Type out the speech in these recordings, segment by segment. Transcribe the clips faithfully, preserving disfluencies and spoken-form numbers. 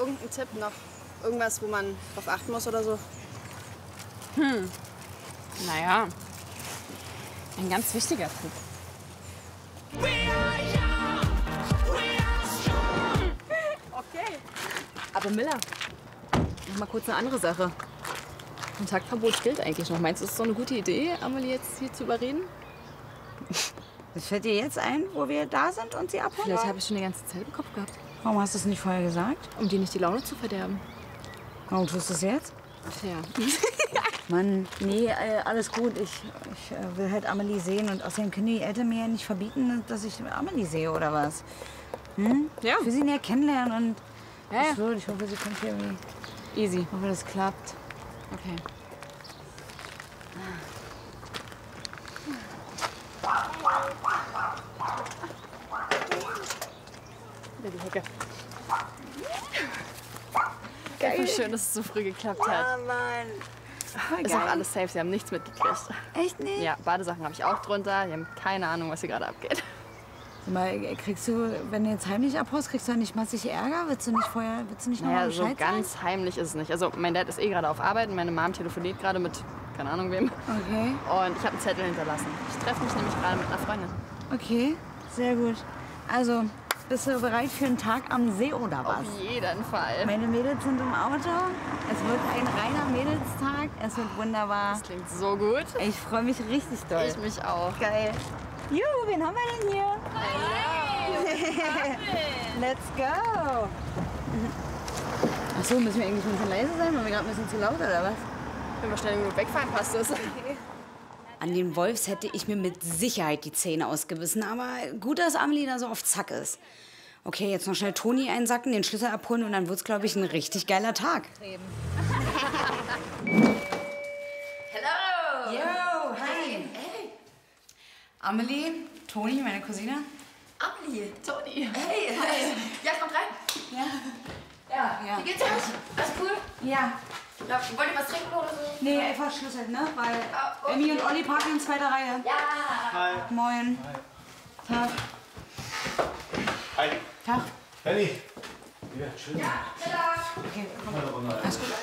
irgendein Tipp noch? Irgendwas, wo man drauf achten muss oder so? Hm. Naja, ein ganz wichtiger Tipp. Okay. Aber Miller, noch mal kurz eine andere Sache. Kontaktverbot gilt eigentlich noch. Meinst du, es ist so eine gute Idee, Amelie jetzt hier zu überreden? Das fällt dir jetzt ein, wo wir da sind und sie abholen? Vielleicht habe ich schon die ganze Zeit im Kopf gehabt. Warum hast du es nicht vorher gesagt? Um dir nicht die Laune zu verderben. Warum tust du es jetzt? Tja. Mann, nee, äh, alles gut. Ich, ich äh, will halt Amelie sehen. Und außerdem können die Eltern mir ja nicht verbieten, dass ich Amelie sehe, oder was? Hm? Ja. Ich will sie näher kennenlernen und Ja, ja. es wird. Ich hoffe, sie kommt hier irgendwie. Easy. Ich hoffe, das klappt. Okay. Die Hecke. Geil. Wie schön, dass es so früh geklappt hat. Ah, Mann. Voll Ist geil. auch alles safe, sie haben nichts mitgekriegt. Echt nicht? Ja, Badesachen habe ich auch drunter. Die haben keine Ahnung, was hier gerade abgeht. Sag mal, kriegst du, wenn du jetzt heimlich abhaust, kriegst du nicht massig Ärger? Willst du nicht vorher, willst du nicht noch Naja, mal so Bescheid ganz heimlich ist es nicht. Also mein Dad ist eh gerade auf Arbeit und meine Mom telefoniert gerade mit keine Ahnung wem. sagen? Okay, Und ich habe einen Zettel hinterlassen. Ich treffe mich nämlich gerade mit einer Freundin. okay, sehr gut. Also, bist du bereit für einen Tag am See oder was? Auf jeden Fall. Meine Mädels sind im Auto. Es wird ein reiner Mädelstag. Es wird wunderbar. Das klingt so gut. Ich freue mich richtig doll. Ich mich auch. Geil. Juhu, wen haben wir denn hier? Let's go. Ach so, müssen wir eigentlich ein bisschen leise sein, weil wir gerade ein bisschen zu laut oder was? Wenn wir schnell genug wegfahren, passt das. An den Wolfs hätte ich mir mit Sicherheit die Zähne ausgebissen, aber gut, dass Amelie da so auf Zack ist. Okay, jetzt noch schnell Toni einsacken, den Schlüssel abholen und dann wird's, glaube ich, ein richtig geiler Tag. Hello! Yo, hi. Hey. Amelie, Toni, meine Cousine. Amelie! Toni. Hey! Hi. Ja, kommt rein! Ja. Ja. Ja. Wie geht's euch? Alles cool? Ja. Ja, wollt ihr was trinken oder so? Nee, einfach Schlüssel, ne? Weil Ah, okay. Emmy und Olli parken in zweiter Reihe. Ja! Hi. Moin. Tag. Hi. Tag. Benny. Ja, schön. Ja, Miller! Okay, komm. Alles gut.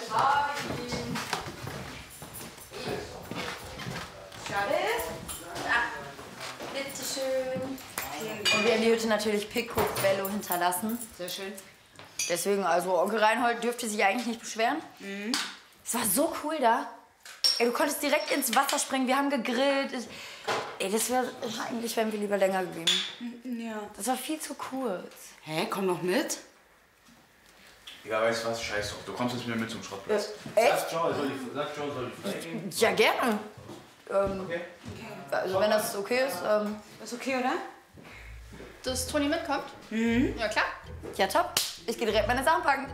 Schade. Ja. Bitteschön. Und wir haben die Hütte natürlich Picobello hinterlassen. Sehr schön. Deswegen, also Onkel Reinhold dürfte sich eigentlich nicht beschweren. Mhm. Es war so cool da. Ey, du konntest direkt ins Wasser springen, wir haben gegrillt. Ich- Ey, das wäre, eigentlich wären wir lieber länger geblieben. Ja. Das war viel zu kurz. Hä, komm noch mit. Ja, weißt du was? Scheiß drauf. Du kommst jetzt mit mir mit zum Schrottplatz. Echt? Sag Joe, soll ich, sag Joe, soll ich freigeben? Ja, gerne. Ähm, Okay. also wenn das okay ist. Ähm, Ist okay, oder? Dass Toni mitkommt? Mhm. Ja, klar. ja, top. Ich gehe direkt meine Sachen packen.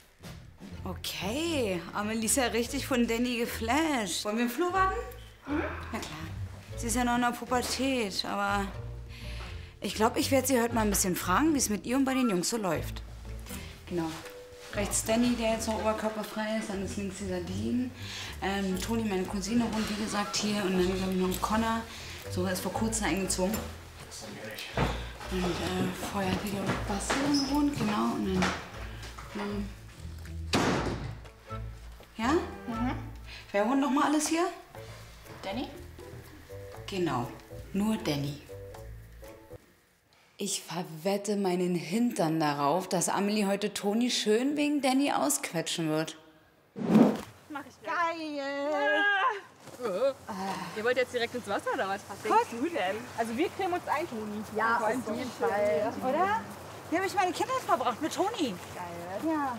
Okay, Amelie ist ja richtig von Danny geflasht. Wollen wir im Flur warten? Mhm. Na klar. Sie ist ja noch in der Pubertät, aber ich glaube, ich werde sie heute mal ein bisschen fragen, wie es mit ihr und bei den Jungs so läuft. Genau. Rechts Danny, der jetzt noch oberkörperfrei ist, dann ist links die Sardine. Ähm, Toni, meine Cousine, wohnt wie gesagt hier und dann glaube ich noch Connor. So, er ist vor kurzem eingezogen. Und äh, vorher hat wieder Basteln gewohnt, genau. Und dann, ähm, ja? Mhm. Wer wohnt noch mal alles hier? Danny? Genau, nur Danny. Ich verwette meinen Hintern darauf, dass Amelie heute Toni schön wegen Danny ausquetschen wird. Mach ich gleich. Geil! Ihr wollt jetzt direkt ins Wasser oder was? Was denkst du denn? Also wir cremen uns ein, Toni. Ja, auf jeden Fall. Oder? Hier habe ich meine Kindheit verbracht mit Toni. Geil. Ja.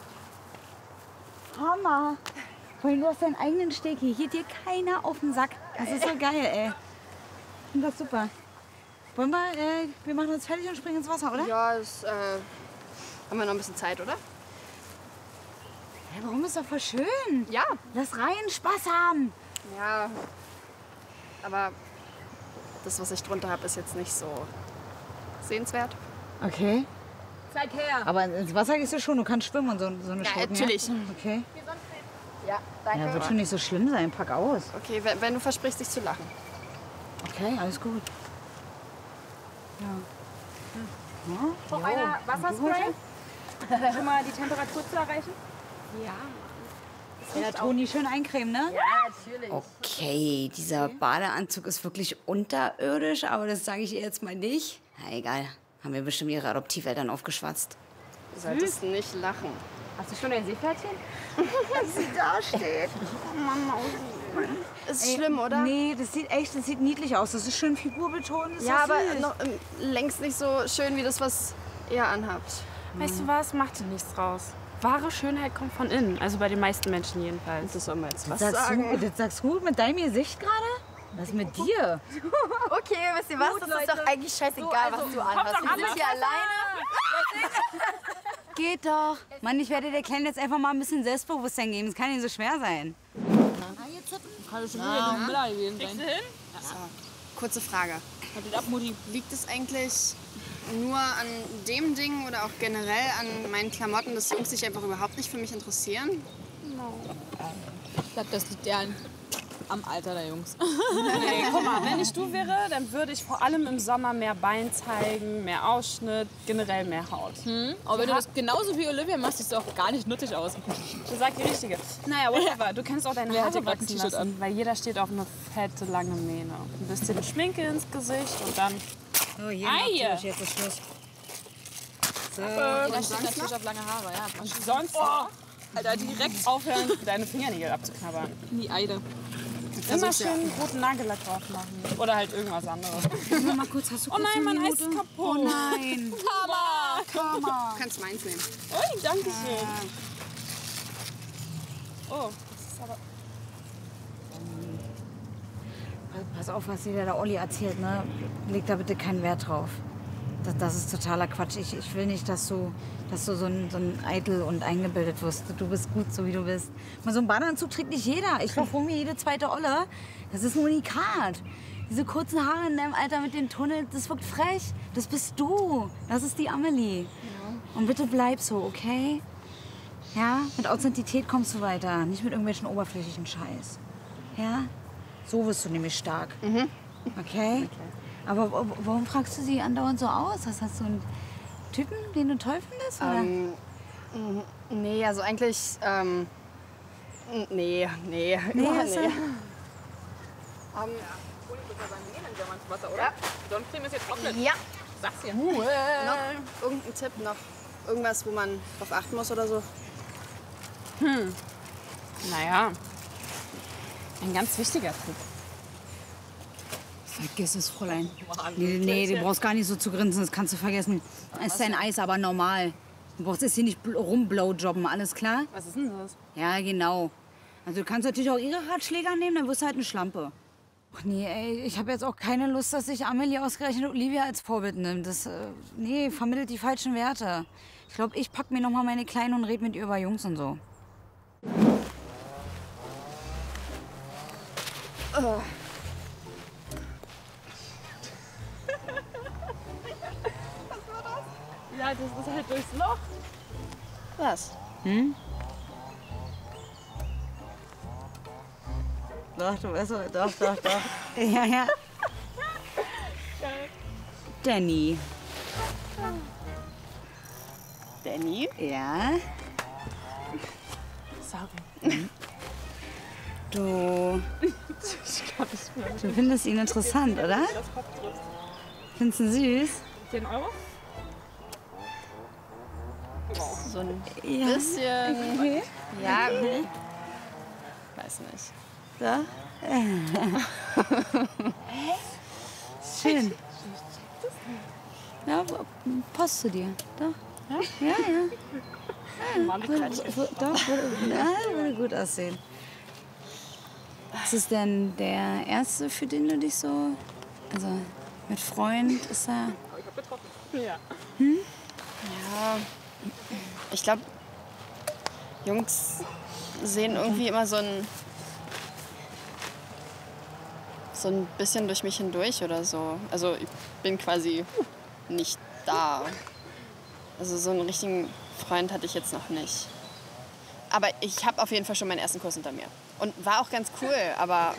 Hammer. Vorhin, du hast deinen eigenen Steg hier. Hier dir keiner auf den Sack. Das ist so geil, ey. Ich finde das super. Wollen wir, äh, wir machen uns fertig und springen ins Wasser, oder? Ja, das, äh, haben wir noch ein bisschen Zeit, oder? Hey, warum ist doch voll schön? Ja. Lass rein, Spaß haben. Ja. Aber das, was ich drunter habe, ist jetzt nicht so sehenswert. Okay. Zeit her. Aber ins Wasser gehst du schon, du kannst schwimmen und so, so eine Ja, Schoten, natürlich. Ja? Okay. Ja, danke. Ja, wird schon nicht so schlimm sein, pack aus. Okay, wenn, wenn du versprichst, dich zu lachen. Okay, alles gut. Ja. Ja. Noch Jo. einer Wasserspray? Schon mal die Temperatur zu erreichen? Ja, Toni schön eincremen, ne? Ja, natürlich. Okay, dieser Badeanzug ist wirklich unterirdisch, aber das sage ich ihr jetzt mal nicht. Na egal, haben wir bestimmt ihre Adoptiveltern aufgeschwatzt. Du solltest nicht lachen. Hast du schon dein Seepferdchen? Sie da steht. Ist schlimm, oder? Nee, das sieht echt, das sieht niedlich aus. Das ist schön figurbetont. Das ist Ja, doch aber süß. noch, ähm, längst nicht so schön wie das, was ihr anhabt. Weißt du was? Mach dir nichts draus. Wahre Schönheit kommt von innen. Also bei den meisten Menschen jedenfalls. Das soll man jetzt was Sagst sagen. du, das sagst du mit deinem Gesicht gerade? Was ist mit dir? Okay, wisst ihr was? Gut, das Leute. ist doch eigentlich scheißegal, So, also, was du anhast. Hauptsache Wir sind hier alleine. Geht doch. Mann, ich werde der Kleinen jetzt einfach mal ein bisschen Selbstbewusstsein geben. Das kann nicht so schwer sein. Kurze Frage. Liegt es eigentlich nur an dem Ding oder auch generell an meinen Klamotten, dass Jungs sich einfach überhaupt nicht für mich interessieren? Ich glaube, das liegt eher an, am Alter der Jungs. Nee, guck mal, wenn ich du wäre, dann würde ich vor allem im Sommer mehr Bein zeigen, mehr Ausschnitt, generell mehr Haut. Hm? Aber wenn du das genauso wie Olivia machst, siehst du auch gar nicht nuttig aus. Das sagt die Richtige. Naja, whatever. Du kannst auch deine Wer hat Haare hier grad ein wachsen T-Shirt lassen, weil jeder steht auf eine fette, lange Mähne. Ein bisschen Schminke ins Gesicht und dann... So, hier Ei. macht jetzt ist Schluss. So. Da steht natürlich auf lange Haare, ja. Sonst Alter, direkt aufhören, deine Fingernägel abzuknabbern. In die Eide. Immer schön roten Nagellack drauf machen. Oder halt irgendwas anderes. Nur mal kurz, hast du Oh kurz nein, eine mein Eis Minute? ist kaputt. Oh nein. Du kannst meins nehmen. Ui, danke schön. Oh, das ist aber... Pass auf, was dir der Olli erzählt, ne? Leg da bitte keinen Wert drauf. Das, das ist totaler Quatsch. Ich, ich will nicht, dass du, dass du so ein, so ein eitel und eingebildet wirst. Du bist gut, so wie du bist. Mal so einen Badeanzug trägt nicht jeder. Ich kaufe mir jede zweite Olle. Das ist ein Unikat. Diese kurzen Haare in deinem Alter mit den Tunnel, das wirkt frech. Das bist du. Das ist die Amelie. Ja. Und bitte bleib so, okay? Ja? Mit Authentizität kommst du weiter. Nicht mit irgendwelchen oberflächlichen Scheiß. Ja? So wirst du nämlich stark. Mhm. Okay? okay? Aber w- warum fragst du sie andauernd so aus? Hast, hast du einen Typen, den du toll findest? Oder? Ähm, m- nee, also eigentlich, ähm, n- nee, nee, Nee, überhaupt hast du- nee. Ähm, Wasser, oder? Sonnencreme ist jetzt trocknet. ja, Sag's dir. noch irgendein Tipp, noch irgendwas, wo man drauf achten muss oder so? Naja, ein ganz wichtiger Tipp. Vergiss es, Fräulein. Nee, nee, du brauchst gar nicht so zu grinsen, das kannst du vergessen. Es ist dein Eis, aber normal. Du brauchst jetzt hier nicht bl- rumblowjobben, alles klar? Was ist denn das? Ja, genau. Also du kannst natürlich auch ihre Ratschläge nehmen, dann wirst du halt eine Schlampe. Ach nee, ey, ich habe jetzt auch keine Lust, dass sich Amelie ausgerechnet Olivia als Vorbild nimmt. Das, äh, nee, vermittelt die falschen Werte. Ich glaube, ich pack mir noch mal meine Kleine und red mit ihr über Jungs und so. Ja, das ist halt durchs Loch. Was? Doch, du weißt doch, doch, doch, doch. Ja, ja. Danny. Danny? Ja? Sorry. Du. Du findest ihn interessant, oder? Findest du ihn süß? zehn Euro? So ein Ja. bisschen. Ja, weiß nicht. Ja? Schön. Ja, passt zu dir. Doch. Ja, ja. Mann, Würde, würde- doch, würde, ja, würde gut aussehen. Ist es denn der erste, für den du dich so. Also mit Freund ist er. Ja. Ja, ich glaube, Jungs sehen irgendwie immer so ein, so ein bisschen durch mich hindurch oder so. Also ich bin quasi nicht da. Also so einen richtigen Freund hatte ich jetzt noch nicht. Aber ich habe auf jeden Fall schon meinen ersten Kurs hinter mir. Und war auch ganz cool, aber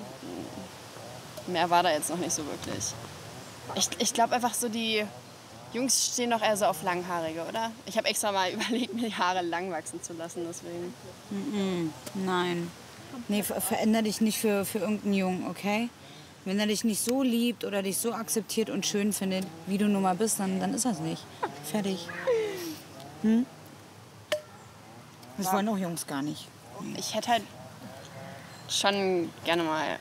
mehr war da jetzt noch nicht so wirklich. Ich, ich glaube einfach so die Jungs stehen doch eher so auf Langhaarige, oder? Ich habe extra mal überlegt, mir die Haare lang wachsen zu lassen, deswegen. Mm-mm. Nein. Nee, ver veränder dich nicht für, für irgendeinen Jungen, okay? Wenn er dich nicht so liebt oder dich so akzeptiert und schön findet, wie du nun mal bist, dann, dann ist das nicht. Fertig. Hm? Das wollen auch Jungs gar nicht. Ich hätte halt schon gerne mal,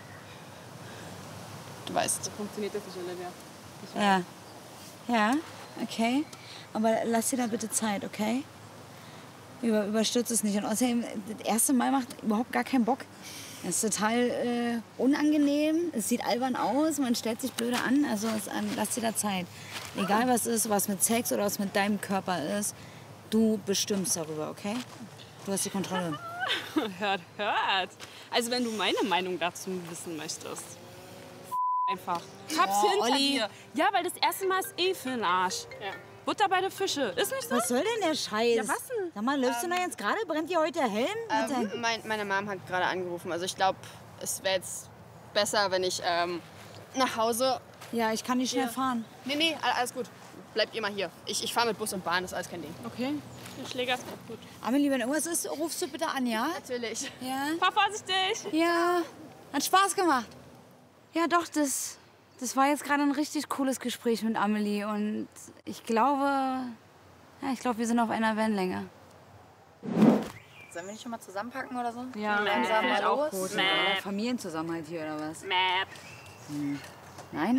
du weißt. Funktioniert das nicht, Olivia? Ja. Ja, okay. Aber lass dir da bitte Zeit, okay? Über, überstürzt es nicht. Und außerdem, das erste Mal macht überhaupt gar keinen Bock. Es ist total äh, unangenehm. Es sieht albern aus. Man stellt sich blöde an. Also es, ähm, lass dir da Zeit. Egal was ist, was mit Sex oder was mit deinem Körper ist, du bestimmst darüber, okay? Du hast die Kontrolle. Hört, hört. Also wenn du meine Meinung dazu wissen möchtest. Einfach. Hab's Oh, hinter Olli. dir. Ja, weil das erste Mal ist eh für den Arsch. Ja. Butter bei den Fische. Ist nicht so? Was soll denn der Scheiß? Ja, was denn? Sag mal, läufst du da jetzt gerade? Brennt dir heute der Helm? Hat Ähm, der- mein, meine Mom hat gerade angerufen. Also ich glaube, es wäre jetzt besser, wenn ich ähm, nach Hause... Ja, ich kann nicht schnell Ja. fahren. Nee, nee, all- alles gut. Bleibt ihr mal hier. Ich, ich fahre mit Bus und Bahn, das ist alles kein Ding. Okay. Der Schläger ist auch gut. Amelie, wenn irgendwas ist, rufst du bitte an, ja? Natürlich. Ja. Fahr vorsichtig. Ja, hat Spaß gemacht. Ja, doch, das, das war jetzt gerade ein richtig cooles Gespräch mit Amelie. Und ich glaube, ja, ich glaube, wir sind auf einer Wellenlänge. Sollen wir nicht schon mal zusammenpacken oder so? Ja, Langsam mal auch los. gut. Oder Familienzusammenhalt hier oder was? Map. Nein?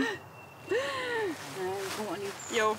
Jo.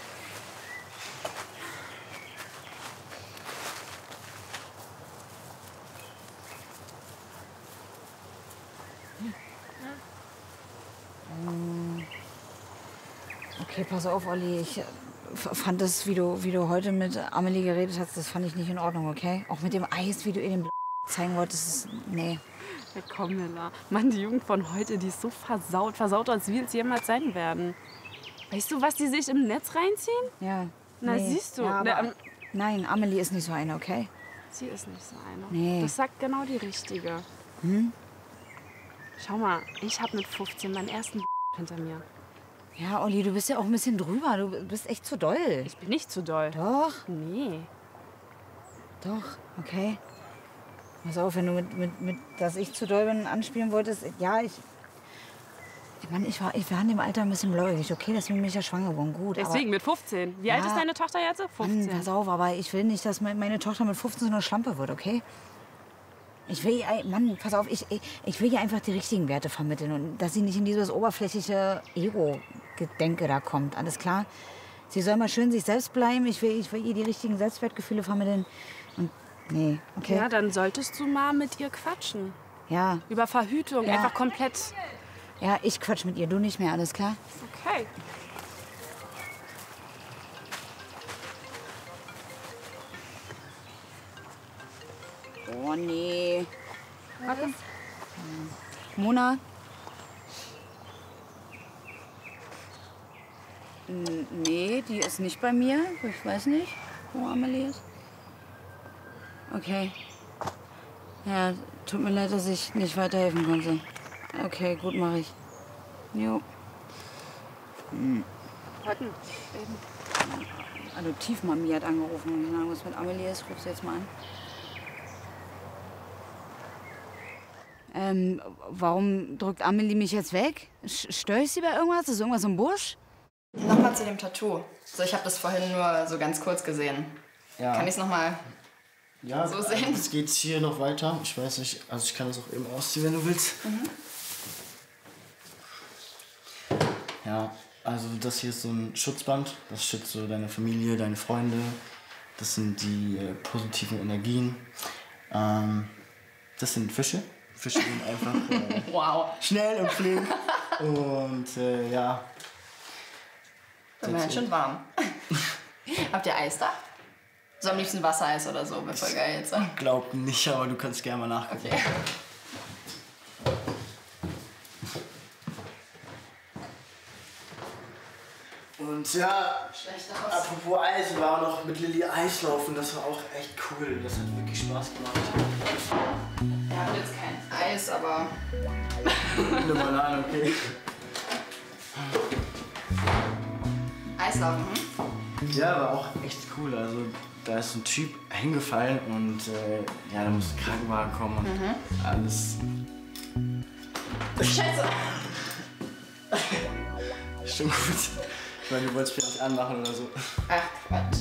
Okay, pass auf, Olli. Ich äh, f- fand das, wie du, wie du heute mit Amelie geredet hast, das fand ich nicht in Ordnung, okay? Auch mit dem Eis, wie du ihr den Bl zeigen wolltest, ist, nee. Ja, komm, Miller. Mann, die Jugend von heute, die ist so versaut. Versaut, als wir es jemals sein werden. Weißt du, was die sich im Netz reinziehen? Ja. Na, nee. siehst du. Ja, Na, aber, ähm, nein, Amelie ist nicht so eine, okay? Sie ist nicht so eine. Nee. Das sagt genau die Richtige. Hm? Schau mal, ich habe mit fünfzehn meinen ersten hinter mir. Ja, Olli, du bist ja auch ein bisschen drüber. Du bist echt zu doll. Ich bin nicht zu doll. Doch, Nee. doch, okay. Pass auf, wenn du mit, mit, mit dass ich zu doll bin, anspielen wolltest. Ja, ich. Ich meine, ich war, ich war in dem Alter ein bisschen bläugig, okay? Deswegen bin ich ja schwanger geworden. Gut, Deswegen mit fünfzehn. Wie alt Ja. ist deine Tochter jetzt? aber. Mann, fünfzehn. pass auf, aber ich will nicht, dass mein- meine Tochter mit fünfzehn so eine Schlampe wird, okay? Ich will ihr, Mann, pass auf, ich, ich, ich will ihr einfach die richtigen Werte vermitteln und dass sie nicht in dieses oberflächliche Ego-Gedenke da kommt, alles klar? Sie soll mal schön sich selbst bleiben, ich will, ich will ihr die richtigen Selbstwertgefühle vermitteln und, nee, okay? Ja, dann solltest du mal mit ihr quatschen. Ja, Über Verhütung. Ja. Einfach komplett. ja, ich quatsch mit ihr, du nicht mehr, alles klar? Okay. Oh, nee. Warte. Mona? N- Nee, die ist nicht bei mir. Ich weiß nicht, wo Amelie ist. Okay. Ja, tut mir leid, dass ich nicht weiterhelfen konnte. Okay, gut, mache ich. Jo. Warten. Adoptivmami hat angerufen. Keine Ahnung, was mit Amelie ist. Ruf sie jetzt mal an. Ähm, warum drückt Amelie mich jetzt weg? Sch- Störe ich sie bei irgendwas? Ist irgendwas im Busch? Nochmal zu dem Tattoo. So, ich habe das vorhin nur so ganz kurz gesehen. Ja, Kann ich es nochmal? ja so sehen? Es geht hier noch weiter. Ich weiß nicht, also ich kann das auch eben ausziehen, wenn du willst. Ja, also das hier ist so ein Schutzband. Das schützt so deine Familie, deine Freunde. Das sind die äh, positiven Energien. Ähm, das sind Fische. Fische sind einfach äh, Wow. schnell und flink. Und äh, ja, Wird mir ganz schön warm. Habt ihr Eis da? So am liebsten Wassereis oder so. Wäre voll geil jetzt. glaub nicht, aber du kannst gerne mal nachgucken. Okay. Und ja, Schlecht aus. apropos Eis, wir waren noch mit Lilly Eislaufen, das war auch echt cool. Das hat wirklich Spaß gemacht. Ich habe jetzt kein Eis, aber Eine Banane, okay. Eislauf, hm? Ja, war auch echt cool. Also da ist ein Typ hingefallen und äh, ja, da musste ein Krankenwagen kommen und Mhm. alles. Scheiße! Schon gut. Ich meine, du wolltest mich nicht anmachen oder so. Ach, Quatsch.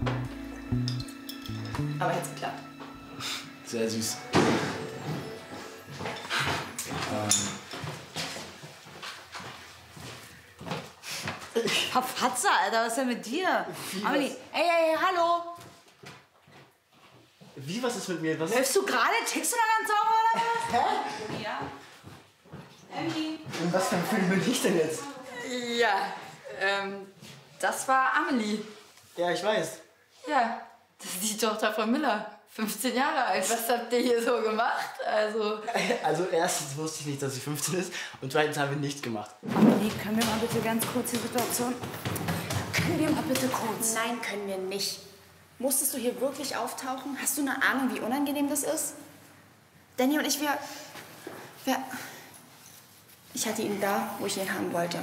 Aber jetzt geklappt. Sehr süß. ähm. Verfatzer, Alter, was ist denn mit dir? Amelie, ey, ey, ey, hallo. Wie, was ist mit mir? Was? Läufst du gerade? Tickst du da ganz sauber oder was? Hä? Ja. Emily. In was für ein Film bin ich denn jetzt? Ja, ähm, das war Amelie. Ja, ich weiß. Ja, das ist die Tochter von Miller. fünfzehn Jahre alt. Was habt ihr hier so gemacht? Also. Also erstens wusste ich nicht, dass sie fünfzehn ist und zweitens haben wir nichts gemacht. Amelie, können wir mal bitte ganz kurz die Situation... Können wir mal bitte kurz... Nein, können wir nicht. Musstest du hier wirklich auftauchen? Hast du eine Ahnung, wie unangenehm das ist? Danny und ich, wir... wir ich hatte ihn da, wo ich ihn haben wollte.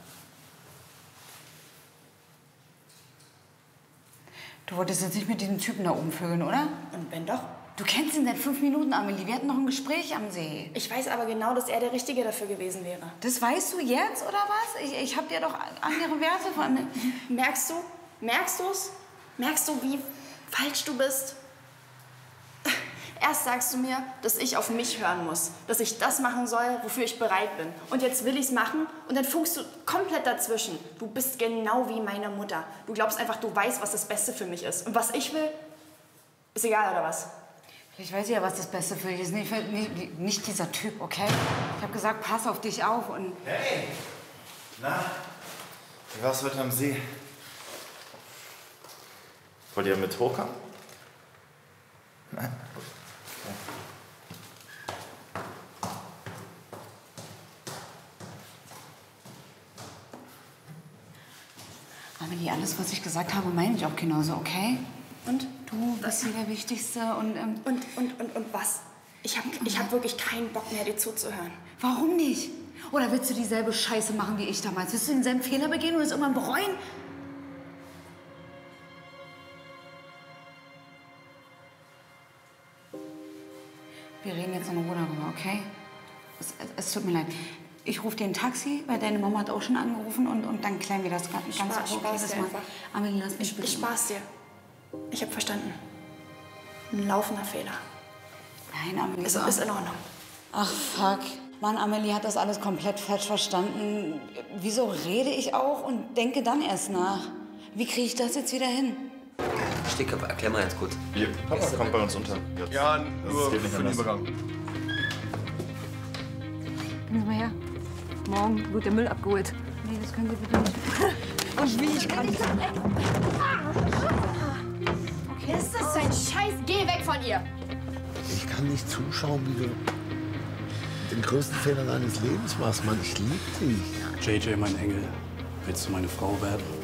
Du wolltest jetzt nicht mit diesem Typen da oben vögeln, oder? Und wenn doch? Du kennst ihn seit fünf Minuten, Amelie. Wir hatten noch ein Gespräch am See. Ich weiß aber genau, dass er der Richtige dafür gewesen wäre. Das weißt du jetzt, oder was? Ich, ich hab dir doch andere Werte von... Merkst du? Merkst du's? Merkst du, wie falsch du bist? Erst sagst du mir, dass ich auf mich hören muss. Dass ich das machen soll, wofür ich bereit bin. Und jetzt will ich's machen und dann funkst du komplett dazwischen. Du bist genau wie meine Mutter. Du glaubst einfach, du weißt, was das Beste für mich ist. Und was ich will, ist egal, oder was? Ich weiß ja, was das Beste für dich ist. Nicht, nicht, nicht dieser Typ, okay? Ich habe gesagt, pass auf dich auf und... Hey! Na, wie war's heute am See? Wollt ihr mit hochkommen? Nein? Amelie, alles, was ich gesagt habe, meine ich auch genauso, okay? Und? Du bist hier der Wichtigste und... Ähm und, und, und, und was? Ich hab, ich hab wirklich keinen Bock mehr, dir zuzuhören. Warum nicht? Oder willst du dieselbe Scheiße machen wie ich damals? Willst du denselben Fehler begehen und es irgendwann bereuen? Wir reden jetzt in Ruhe darüber, okay? Es, es, es tut mir leid. Ich rufe dir ein Taxi, weil deine Mama hat auch schon angerufen und, und dann klären wir das ganz, ganz Spaß, okay, Spaß das dir mal. einfach. Amelie, lass mich Ich, bitte. ich spaß dir. Ich hab verstanden. Ein laufender Fehler. Nein, Amelie. Ist, ist in Ordnung. Ach, fuck. Mann, Amelie hat das alles komplett falsch verstanden. Wieso rede ich auch und denke dann erst nach? Wie kriege ich das jetzt wieder hin? Stickkopf, erklär mal jetzt kurz. Hier, Papa kommt bei uns unter. Jetzt. Ja, nur für den Übergang. Kommen Sie mal her. Morgen wird der Müll abgeholt. Nee, das können Sie bitte nicht. Und wie ich kann. Okay, ist das ein Scheiß? Geh weg von ihr! Ich kann nicht zuschauen, wie du den größten Fehler deines Lebens machst, Mann. Ich liebe dich. J J, mein Engel, willst du meine Frau werden?